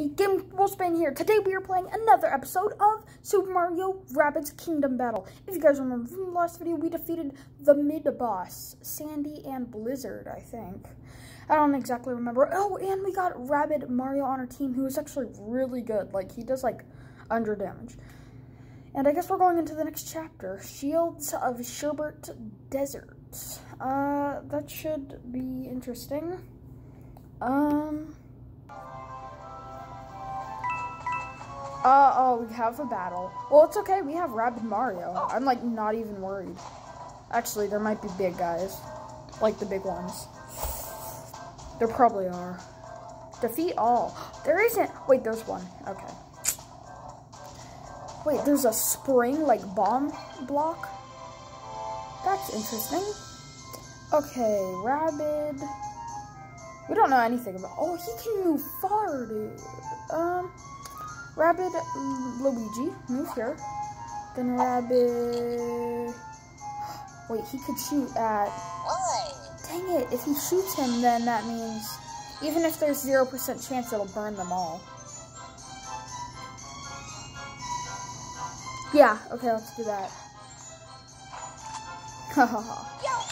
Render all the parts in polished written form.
everybody, GameWolfsbane here. Today we are playing another episode of Super Mario Rabbids Kingdom Battle. If you guys remember from the last video, we defeated the mid-boss, Sandy and Blizzard, I think. I don't exactly remember. Oh, and we got Rabbid Mario on our team, who is actually really good. Like, he does, like, under damage. And I guess we're going into the next chapter, Shields of Sherbert Desert. That should be interesting. Oh, we have a battle. Well, it's okay. We have Rabbid Mario. I'm, like, not even worried. Actually, there might be big guys. Like, the big ones. There probably are. Defeat all. There isn't. Wait, there's one. Okay. Wait, there's a spring, like, bomb block? That's interesting. Okay, Rabbid. We don't know anything about... Oh, he can move far, dude. Rabbid Luigi, move here. Then Rabbid... Wait, he could shoot at... Dang it, if he shoots him, then that means... Even if there's 0% chance, it'll burn them all. Yeah, okay, let's do that. Ha ha ha.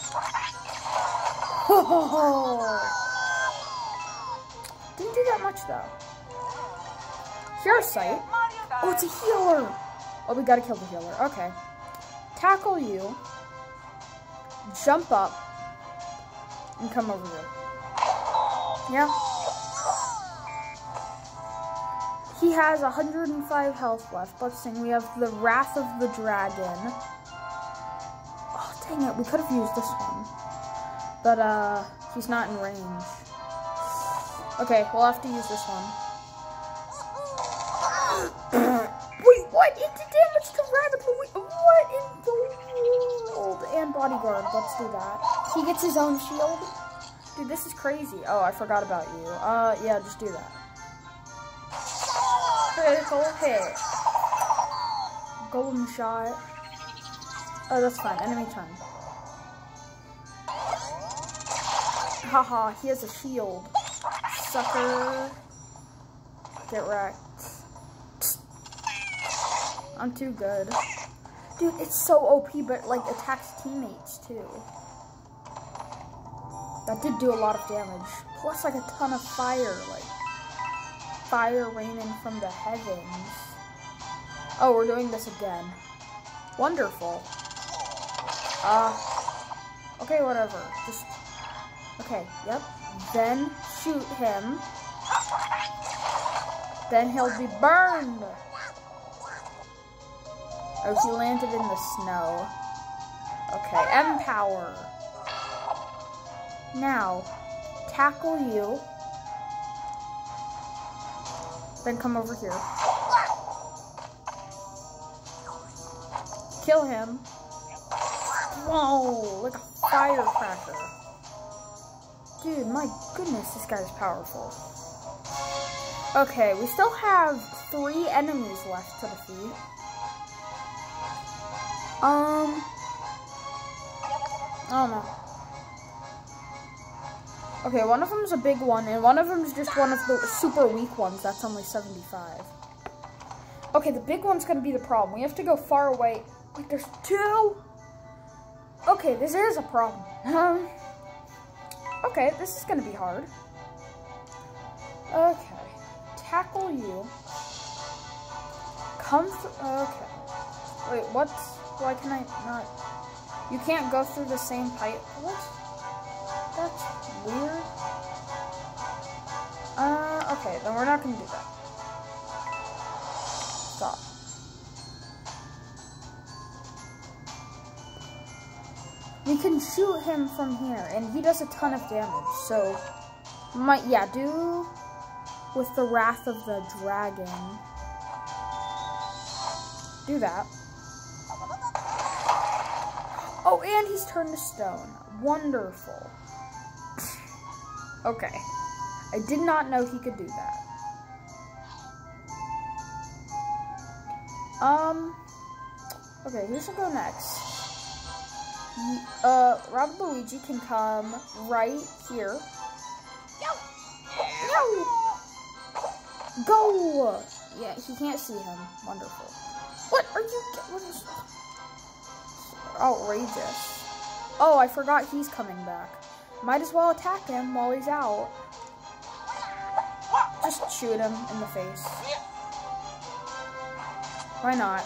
Ho ho ho! Didn't do that much, though. Cure Sight. Oh, it's a healer. Oh, we gotta kill the healer. Okay. Tackle you. Jump up. And come over here. Yeah. He has 105 health left. Let's see. We have the Wrath of the Dragon. Oh, dang it. We could have used this one. But, he's not in range. Okay, we'll have to use this one. Wait, what? It did damage to Rabbid Luigi. What in the world? And Bodyguard, let's do that. He gets his own shield. Dude, this is crazy. Oh, I forgot about you. Yeah, just do that. Critical hit. Golden shot. Oh, that's fine. Enemy turn. Haha, he has a shield. Sucker. Get wrecked. I'm too good. Dude, it's so OP, but, like, attacks teammates, too. That did do a lot of damage. Plus, like, a ton of fire, like, fire raining from the heavens. Oh, we're doing this again. Wonderful. Okay, whatever. Just, okay, yep. Then shoot him. Then he'll be burned. Oh, he landed in the snow. Okay, Empower. Now, tackle you. Then come over here. Kill him. Whoa, like a firecracker. Dude, my goodness, this guy's powerful. Okay, we still have 3 enemies left to defeat. I don't know. Okay, one of them is a big one, and one of them is just one of the super weak ones. That's only 75. Okay, the big one's gonna be the problem. We have to go far away. Wait, there's 2? Okay, this is a problem. Okay, this is gonna be hard. Okay, tackle you. Come through. Okay. Wait, what's? Why can I not? You can't go through the same pipe. What? That's weird. Okay, then we're not gonna do that. Stop. We can shoot him from here, and he does a ton of damage, so yeah, do with the Wrath of the Dragon. Do that. Oh, and he's turned to stone. Wonderful. Okay. I did not know he could do that. Okay, who should go next? Rabbid Luigi can come right here. No! Go! Yeah, he can't see him. Wonderful. What are you... What is... Outrageous. Oh, I forgot he's coming back. Might as well attack him while he's out. Just shoot him in the face. Why not?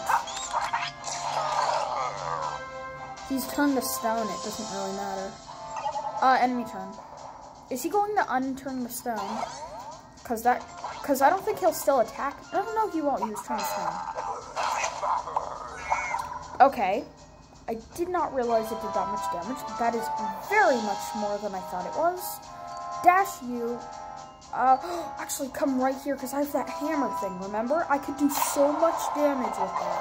He's turned to stone. It doesn't really matter. Enemy turn. Is he going to unturn the stone? Because I don't think he'll still attack. I don't know, he won't. He was trying to stone. Okay. I did not realize it did that much damage. That is very much more than I thought it was. Dash you. Actually, come right here because I have that hammer thing, remember? I could do so much damage with that.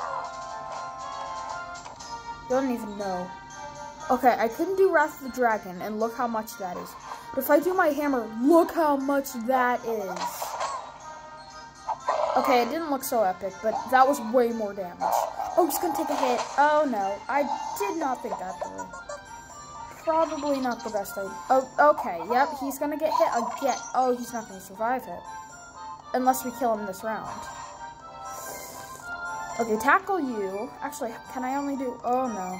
You don't even know. Okay, I couldn't do Wrath of the Dragon, and look how much that is. But if I do my hammer, look how much that is. Okay, it didn't look so epic, but that was way more damage. Oh, he's gonna take a hit. Oh, no. I did not think that through. Probably not the best idea. Oh, okay. Yep, he's gonna get hit again. Oh, he's not gonna survive it. Unless we kill him this round. Okay, tackle you. Actually, can I only do... Oh, no.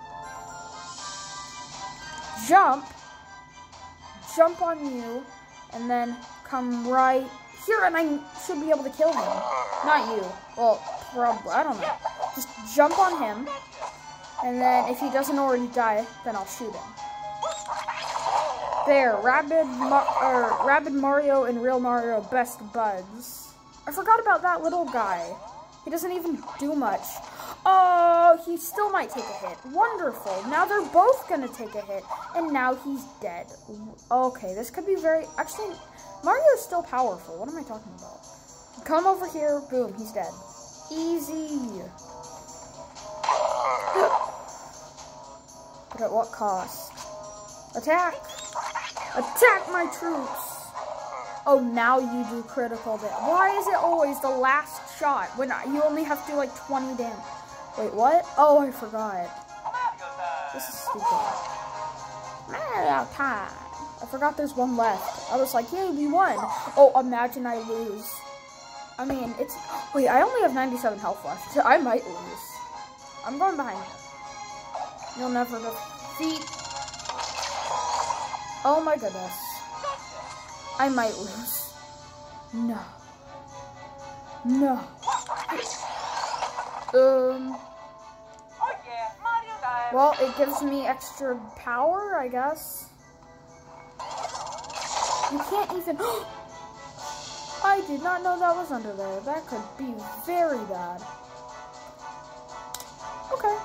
Jump on you, and then come right here, and I should be able to kill him. Not you. Well, probably, I don't know. Just jump on him, and then if he doesn't already die, then I'll shoot him. There, Rabid Mario and Real Mario best buds. I forgot about that little guy. He doesn't even do much. Oh, he still might take a hit. Wonderful. Now they're both going to take a hit, and now he's dead. Okay, this could be very... Actually, Mario's still powerful. What am I talking about? Come over here. Boom, he's dead. Easy. But at what cost? Attack. Attack my troops. Oh, now you do critical damage. Why is it always the last shot when you only have to do like 20 damage? Wait, what? Oh, I forgot. This is stupid. Mario time. I forgot there's one left. I was like, yay, we won. Oh, imagine I lose. I mean, it's... Wait, I only have 97 health left. I might lose. I'm going behind you. You'll never defeat... Oh my goodness. I might lose. No. No. Well, it gives me extra power, I guess. You can't even... I did not know that was under there. That could be very bad. Okay.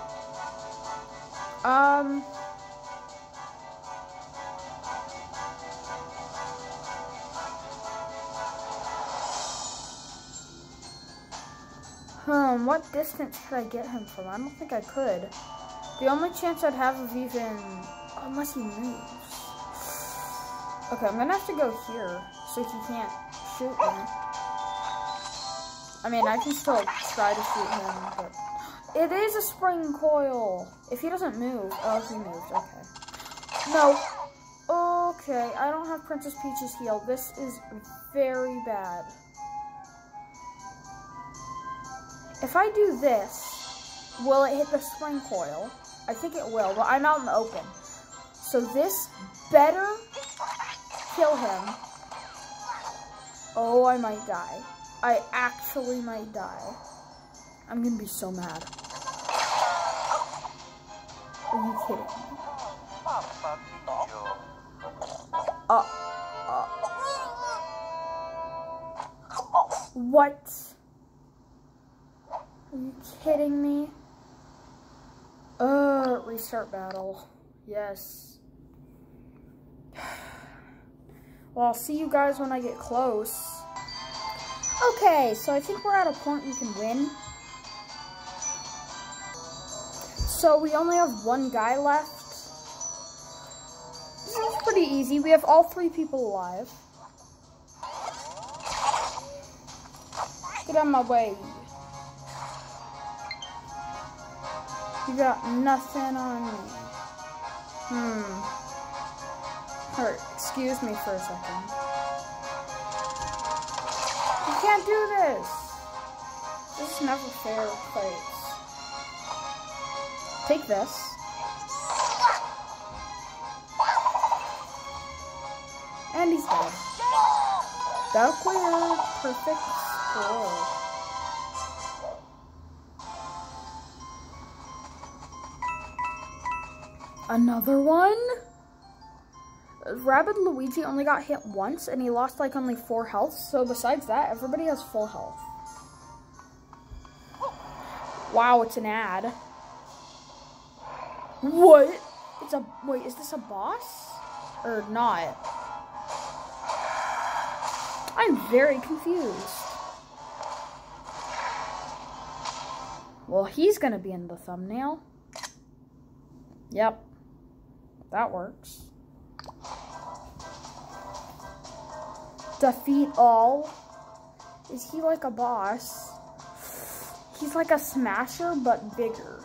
What distance could I get him from? I don't think I could. The only chance I'd have of even... Unless he moves. Okay, I'm gonna have to go here, so he can't shoot me. I mean, I can still try to shoot him, but... It is a spring coil! If he doesn't move... Oh, he moved, okay. No. Okay, I don't have Princess Peach's heal. This is very bad. If I do this, will it hit the spring coil? I think it will, but I'm out in the open. So this better kill him. Oh, I might die. I actually might die. I'm gonna be so mad. Are you kidding me? What? Are you kidding me? Restart battle. Yes. Well, I'll see you guys when I get close. Okay, so I think we're at a point we can win. So we only have one guy left. This is pretty easy. We have all 3 people alive. Get out of my way. You got nothing on me. Excuse me for a second. can't do this. This is never fair fights. Take this. And he's dead. That cleared. Perfect score. Another one? Rabbid Luigi only got hit once and he lost like only 4 health. So besides that, everybody has full health. Wow, it's an ad. What? It's a, wait, is this a boss? Or not? I'm very confused. Well, he's gonna be in the thumbnail. Yep. That works. Defeat all. Is he like a boss? He's like a smasher, but bigger.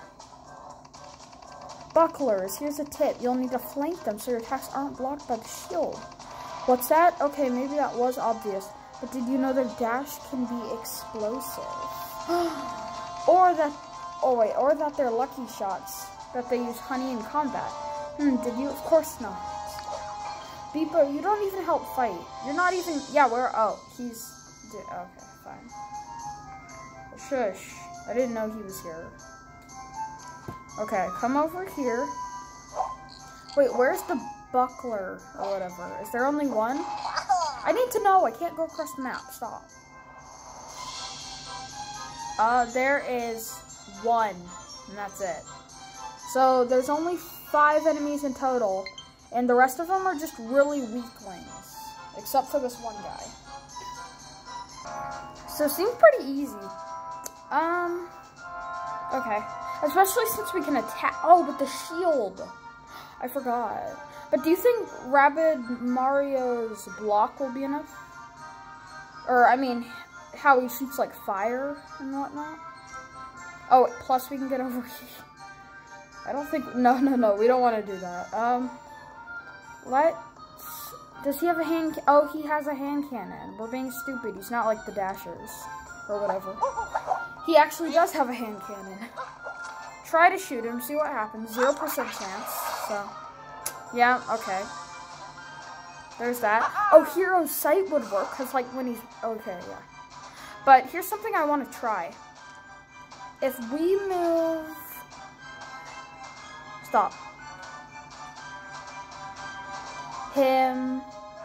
Bucklers, here's a tip. You'll need to flank them so your attacks aren't blocked by the shield. What's that? Okay, maybe that was obvious. But did you know their dash can be explosive? or that they're lucky shots. That they use honey in combat. Did you? Of course not. Beepo, you don't even help fight. You're not even, yeah, he's, okay, fine. Shush. I didn't know he was here. Okay, come over here. Wait, where's the buckler or whatever? Is there only one? I need to know. I can't go across the map. Stop. There is one, and that's it. So there's only 5 enemies in total, and the rest of them are just really weaklings, except for this one guy. So it seems pretty easy. Okay. Especially since we can attack. Oh, but the shield. I forgot. But do you think Rabbid Mario's block will be enough? Or, I mean, how he shoots like fire and whatnot? Oh, plus we can get over here. I don't think, no, we don't want to do that. Does he have a hand, oh, he has a hand cannon. We're being stupid. He's not like the Dashers, or whatever. He actually does have a hand cannon. Try to shoot him, see what happens. 0% chance, so, yeah, okay. There's that. Oh, Hero's Sight would work, because, like, when he's, okay, yeah. But here's something I want to try. If we move, stop. Him.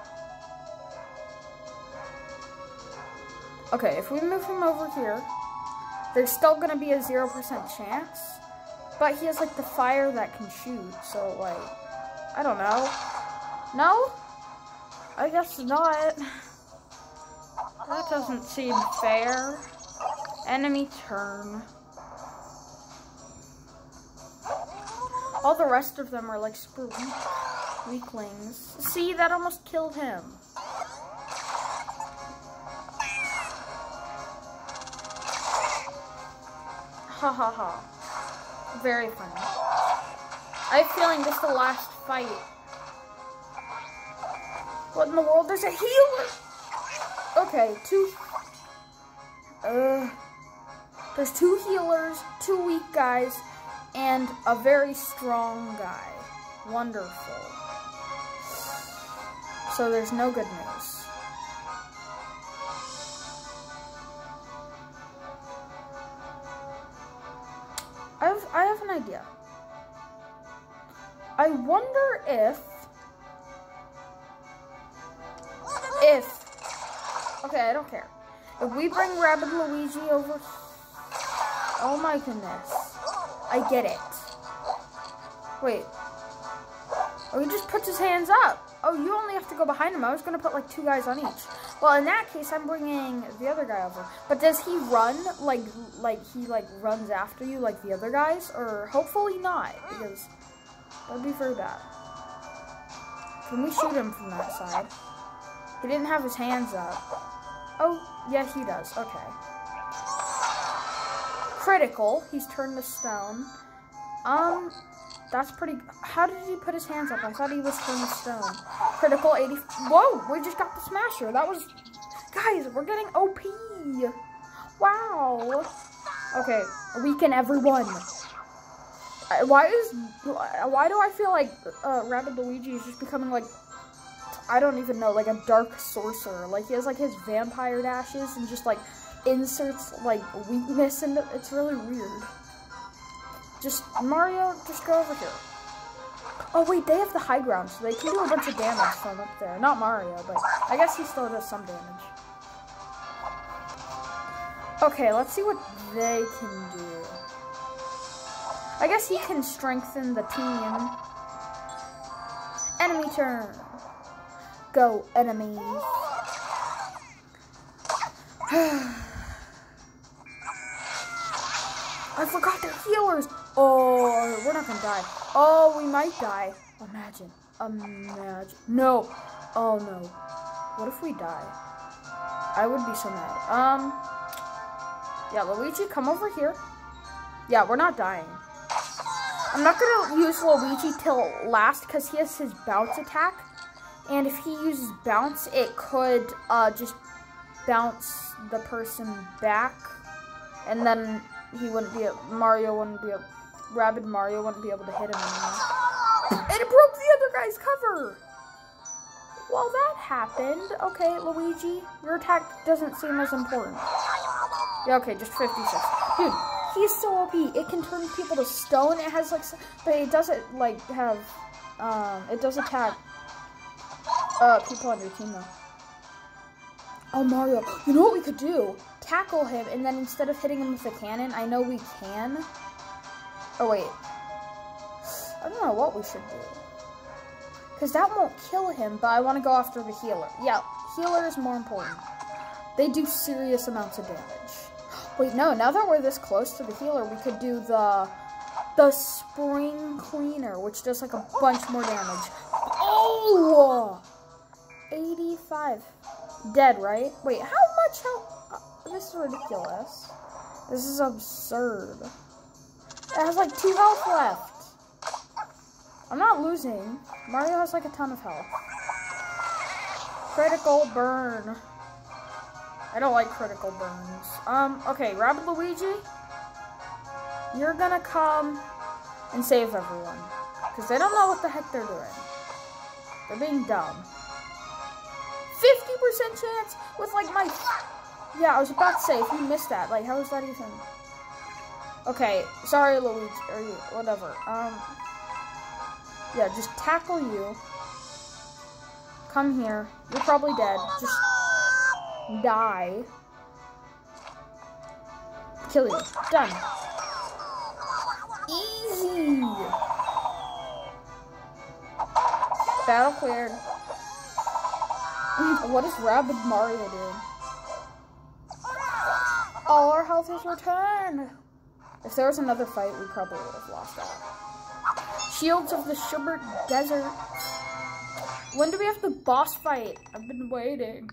Okay, if we move him over here, there's still going to be a 0% chance. But he has, like, the fire that can shoot, so, like, I don't know. No? I guess not. That doesn't seem fair. Enemy turn. All the rest of them are, like, super weaklings. See, that almost killed him. Ha ha ha. Very funny. I have a feeling this is the last fight. What in the world? There's a healer! Okay, there's 2 healers, 2 weak guys, and a very strong guy. Wonderful. So there's no good news. I have an idea. I wonder if, okay, I don't care. If we bring Rabbid Luigi over, oh my goodness, I get it. Wait, oh, he just puts his hands up. Oh, you only have to go behind him. I was gonna put like 2 guys on each. Well, in that case, I'm bringing the other guy over. But does he run like he runs after you like the other guys, or hopefully not, because that'd be very bad. Can we shoot him from that side? He didn't have his hands up. Oh, yeah, he does. Okay. Critical. He's turned to stone. That's pretty... How did he put his hands up? I thought he was turned to stone. Critical 80... Whoa! We just got the smasher. That was... Guys, we're getting OP. Yay! Wow. Okay, weaken everyone. Why do I feel like Rabbid Luigi is just becoming like, I don't even know, like a dark sorcerer? Like he has like his vampire dashes and just like inserts like weakness into it. It's really weird. Just Mario, just go over here. Oh wait, they have the high ground, so they can do a bunch of damage from up there. Not Mario, but I guess he still does some damage. Okay, let's see what they can do. I guess he can strengthen the team. Enemy turn. Go, enemies. I forgot they're healers. Oh, we're not gonna die. Oh, we might die. Imagine. No. Oh, no. What if we die? I would be so mad. Yeah, Luigi, come over here. Yeah, we're not dying. I'm not gonna use Luigi till last because he has his bounce attack. And if he uses bounce, it could just bounce the person back. And then he wouldn't be, Rabid Mario wouldn't be able to hit him anymore. And it broke the other guy's cover! Well, that happened. Okay, Luigi, your attack doesn't seem as important. Yeah, okay, just 56. Dude, he's so OP. It can turn people to stone. It has, like, but it doesn't, like, have, it does attack, people on your team, though. Oh, Mario, you know what we could do? Tackle him, and then instead of hitting him with a cannon, I know we can. Oh, wait. I don't know what we should do. Because that won't kill him, but I want to go after the healer. Yeah, healer is more important. They do serious amounts of damage. Wait, no, now that we're this close to the healer, we could do the spring cleaner, which does like a bunch more damage. Oh! 85. Dead, right? Wait, how much health? This is ridiculous. This is absurd. It has like 2 health left. I'm not losing. Mario has like a ton of health. Critical burn. I don't like critical burns. Okay, Rabbid Luigi, you're gonna come and save everyone. Because they don't know what the heck they're doing. They're being dumb. 50% chance with like my... Yeah, I was about to say, if you missed that, like, how is that even... Okay, sorry, Luigi, or whatever. Yeah, just tackle you. Come here. You're probably dead. Just die. Kill you. Done. Easy. Battle cleared. What is Rabid Mario doing? All our health is returned. If there was another fight, we probably would have lost that. Shields of the Schubert Desert. When do we have the boss fight? I've been waiting.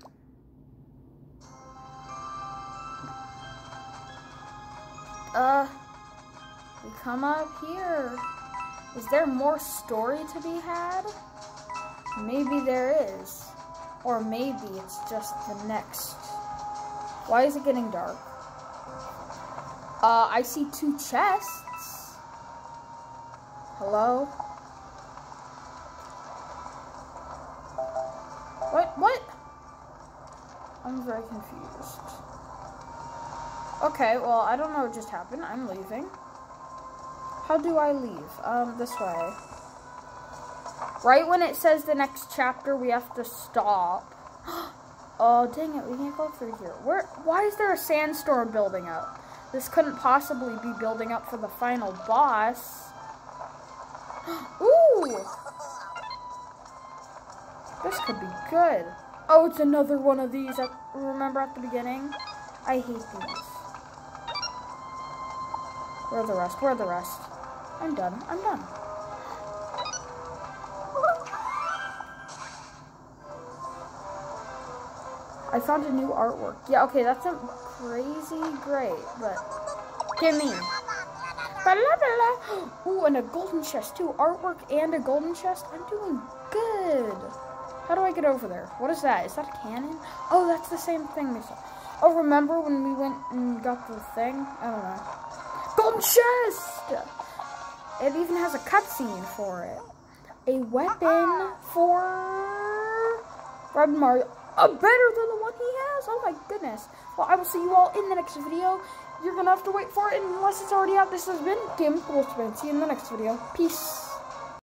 We come up here. Is there more story to be had? Maybe there is. Or maybe it's just the next. Why is it getting dark? I see 2 chests. Hello? What? I'm very confused. Okay, well, I don't know what just happened. I'm leaving. How do I leave? This way. Right when it says the next chapter, we have to stop. Oh, dang it, we can't go through here. Why is there a sandstorm building up? This couldn't possibly be building up for the final boss. Ooh! This could be good. Oh, it's another one of these. Remember at the beginning? I hate these. Where are the rest? Where are the rest? I'm done. I'm done. I found a new artwork. Yeah, okay, that's not crazy great, but give me. Ooh, and a golden chest too. Artwork and a golden chest. I'm doing good. How do I get over there? What is that? Is that a cannon? Oh, that's the same thing they saw. Oh, remember when we went and got the thing? I don't know. Golden chest! It even has a cutscene for it. A weapon for Rabbid Mario. Better than the one he has? Oh my goodness. Well, I will see you all in the next video. You're gonna have to wait for it unless it's already out. This has been Tim Wolfsman. See you in the next video. Peace.